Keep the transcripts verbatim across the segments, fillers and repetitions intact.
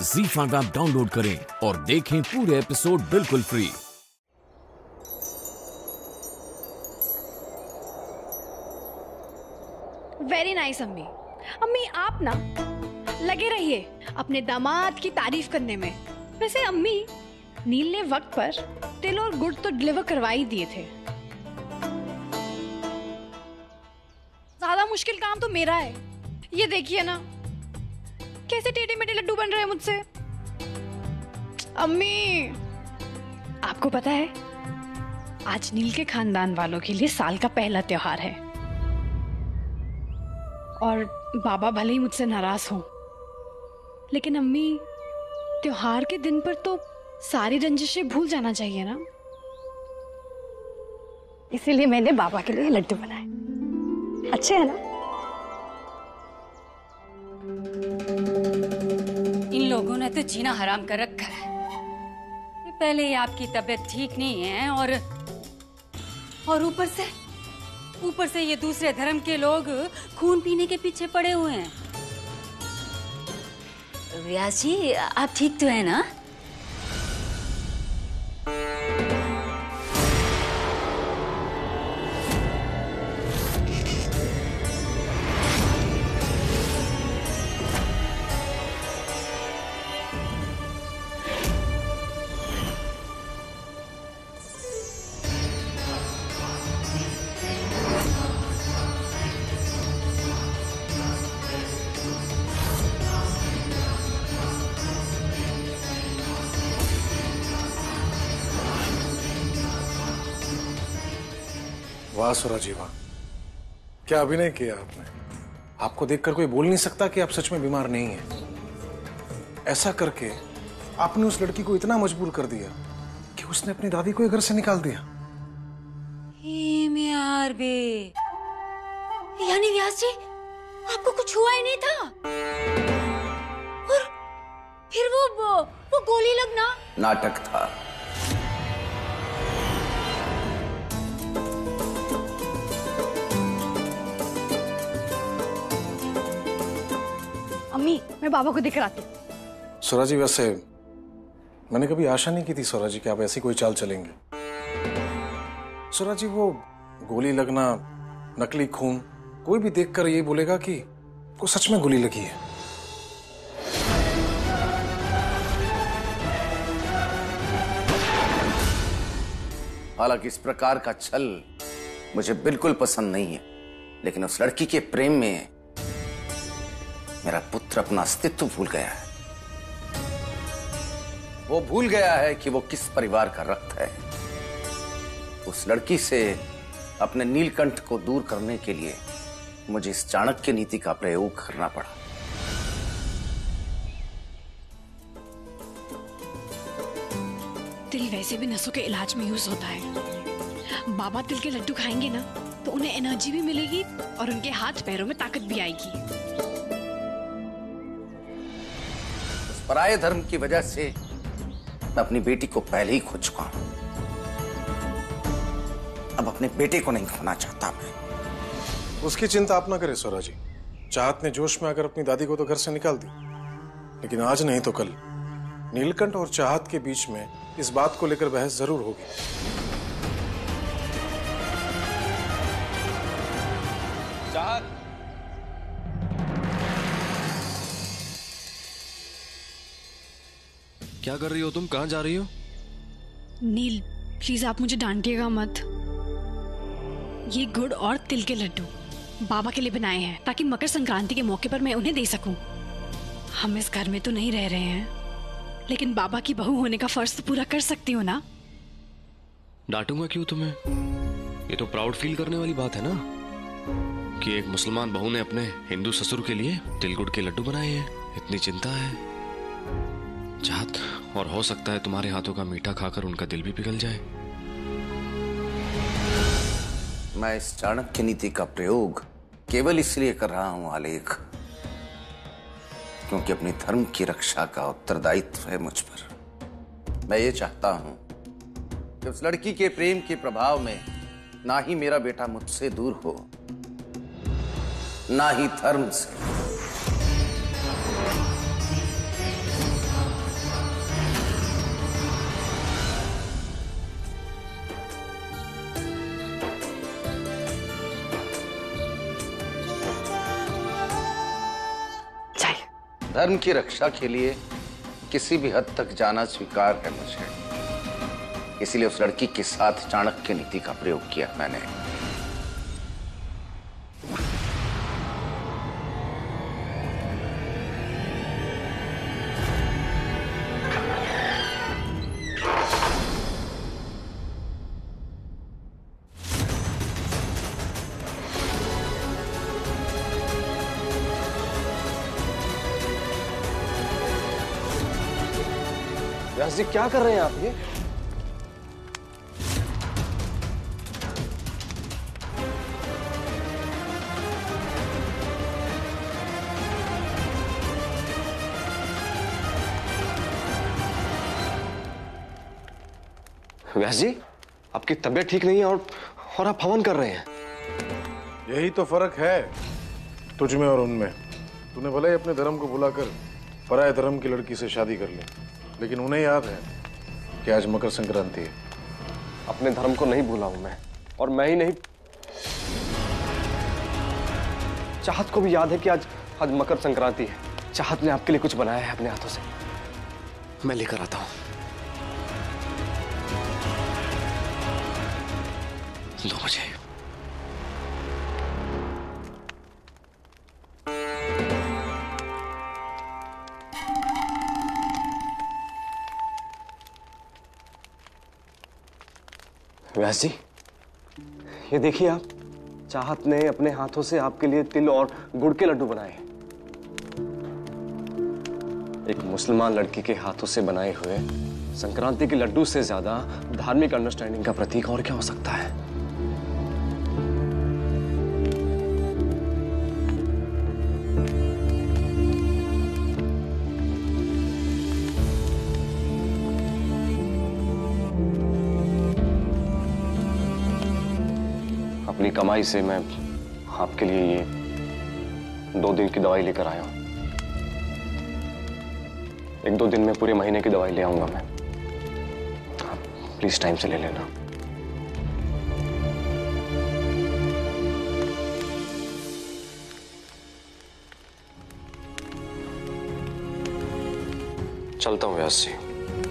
ज़ी five app download करें और देखें पूरे एपिसोड बिल्कुल फ्री। वेरी नाइस अम्मी। अम्मी आप ना लगे रहिए अपने दामाद की तारीफ करने में। वैसे अम्मी, नील ने वक्त पर तिल और गुड़ तो डिलीवर करवा ही दिए थे। ज्यादा मुश्किल काम तो मेरा है। ये देखिए ना कैसे टेढ़े मेढ़े लड्डू बन रहे हैं मुझसे। अम्मी, आपको पता है आज नील के खानदान वालों के लिए साल का पहला त्योहार है और बाबा भले ही मुझसे नाराज हो, लेकिन अम्मी त्योहार के दिन पर तो सारी रंजिशें भूल जाना चाहिए ना। इसीलिए मैंने बाबा के लिए लड्डू बनाए। अच्छे है ना? इन लोगों ने तो जीना हराम कर रखा है। पहले ही आपकी तबीयत ठीक नहीं है और और ऊपर से ऊपर से ये दूसरे धर्म के लोग खून पीने के पीछे पड़े हुए हैं। व्यास जी, आप ठीक तो है ना? वाह सूरज, वाह क्या अभिनय किया आपने। आपको देखकर कोई बोल नहीं सकता कि आप सच में बीमार नहीं हैं। ऐसा करके आपने उस लड़की को इतना मजबूर कर दिया कि उसने अपनी दादी को घर से निकाल दिया। यार बे, यानी व्यास जी आपको कुछ हुआ ही नहीं था और फिर वो वो, वो गोली लगना नाटक था। अम्मी, मैं बाबा को दिख कराती हूँ। सूरज जी, वैसे मैंने कभी आशा नहीं की थी सूरज जी कि आप ऐसी कोई चाल चलेंगे। सूरज जी, वो गोली लगना, नकली खून, कोई भी देखकर यही बोलेगा कि वो सच में गोली लगी है। हालांकि इस प्रकार का छल मुझे बिल्कुल पसंद नहीं है, लेकिन उस लड़की के प्रेम में मेरा पुत्र अपना अस्तित्व भूल गया है। वो भूल गया है कि वो किस परिवार का रक्त है। उस लड़की से अपने नीलकंठ को दूर करने के लिए मुझे इस चाणक्य नीति का प्रयोग करना पड़ा। तिल वैसे भी नसों के इलाज में यूज होता है। बाबा तिल के लड्डू खाएंगे ना तो उन्हें एनर्जी भी मिलेगी और उनके हाथ पैरों में ताकत भी आएगी। उस पराये धर्म की वजह से मैं अपनी बेटी को पहले ही खो चुका हूं। अब अपने बेटे को नहीं खोना चाहता मैं। उसकी चिंता आप ना करें सूरज जी। चाहत ने जोश में आकर अपनी दादी को तो घर से निकाल दी, लेकिन आज नहीं तो कल नीलकंठ और चाहत के बीच में इस बात को लेकर बहस जरूर होगी। चाहत, क्या कर रही हो तुम? कहां जा रही हो? नील, प्लीज आप मुझे डांटिएगा मत। ये गुड़ और तिल के लड्डू बाबा के लिए बनाए हैं ताकि मकर संक्रांति के मौके पर मैं उन्हें दे सकूं। हम इस घर में तो नहीं रह रहे हैं, लेकिन बाबा की बहू होने का फर्ज तो पूरा कर सकती हूँ ना। डांटूंगा क्यों तुम्हें? ये तो प्राउड फील करने वाली बात है ना कि एक मुसलमान बहू ने अपने हिंदू ससुर के लिए तिल गुड़ के लड्डू बनाए हैं। इतनी चिंता है चाहत, और हो सकता है तुम्हारे हाथों का मीठा खाकर उनका दिल भी पिघल जाए। मैं इस चाणक्य नीति का प्रयोग केवल इसलिए कर रहा हूं आलेख, क्योंकि अपने धर्म की रक्षा का उत्तरदायित्व है मुझ पर। मैं ये चाहता हूं कि उस लड़की के प्रेम के प्रभाव में ना ही मेरा बेटा मुझसे दूर हो, ना ही धर्म से। धर्म की रक्षा के लिए किसी भी हद तक जाना स्वीकार है मुझे। इसलिए उस लड़की के साथ चाणक्य नीति का प्रयोग किया मैंने। व्यास जी क्या कर रहे हैं आप ये? व्यास जी आपकी तबीयत ठीक नहीं है और और आप हवन कर रहे हैं। यही तो फर्क है तुझ में और उनमें। तूने भले ही अपने धर्म को भुलाकर पराये धर्म की लड़की से शादी कर ली, लेकिन उन्हें याद है कि आज मकर संक्रांति है। अपने धर्म को नहीं भूला हूं मैं, और मैं ही नहीं, चाहत को भी याद है कि आज आज मकर संक्रांति है। चाहत ने आपके लिए कुछ बनाया है अपने हाथों से, मैं लेकर आता हूं। दो बजे व्यास जी ये देखिए आप, चाहत ने अपने हाथों से आपके लिए तिल और गुड़ के लड्डू बनाए हैं। एक मुसलमान लड़की के हाथों से बनाए हुए संक्रांति के लड्डू से ज्यादा धार्मिक अंडरस्टैंडिंग का प्रतीक और क्या हो सकता है। अपनी कमाई से मैं आपके लिए ये दो दिन की दवाई लेकर आया हूं। एक दो दिन में पूरे महीने की दवाई ले आऊंगा मैं। आप प्लीज टाइम से ले लेना। चलता हूं व्यास जी।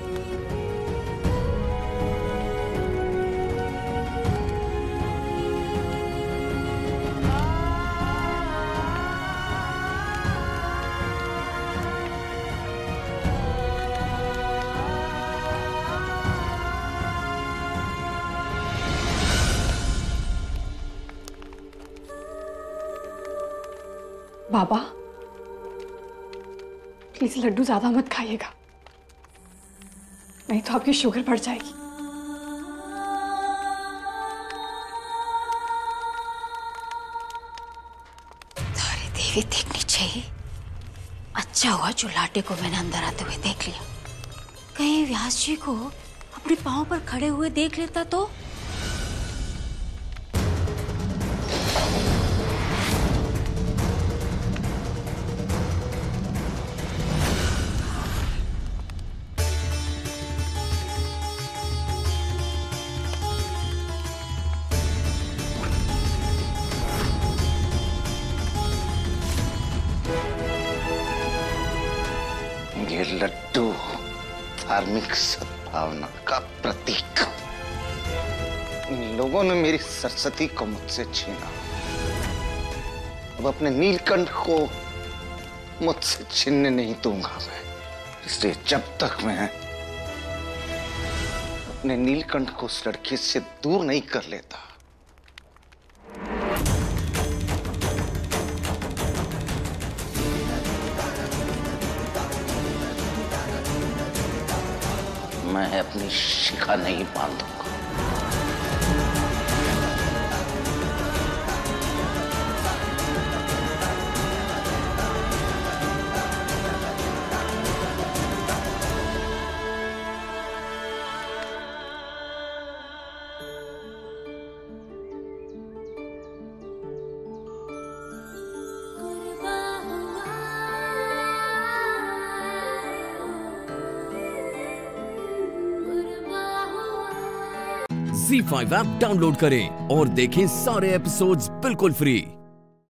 बाबा प्लीज लड्डू ज्यादा मत खाइएगा, नहीं तो आपकी शुगर बढ़ जाएगी। तारे देवी देखनी चाहिए। अच्छा हुआ जो लाटे को मैंने अंदर आते हुए देख लिया। कहीं व्यास जी को अपने पांव पर खड़े हुए देख लेता तो। ये लड्डू धार्मिक सद्भावना का प्रतीक। इन लोगों ने मेरी सरस्वती को मुझसे छीना, अब अपने नीलकंठ को मुझसे छीनने नहीं दूंगा मैं। इसलिए जब तक मैं अपने नीलकंठ को उस लड़की से दूर नहीं कर लेता, मैं अपनी शिखा नहीं बांधूंगा। ज़ी फाइव ऐप डाउनलोड करें और देखें सारे एपिसोड्स बिल्कुल फ्री।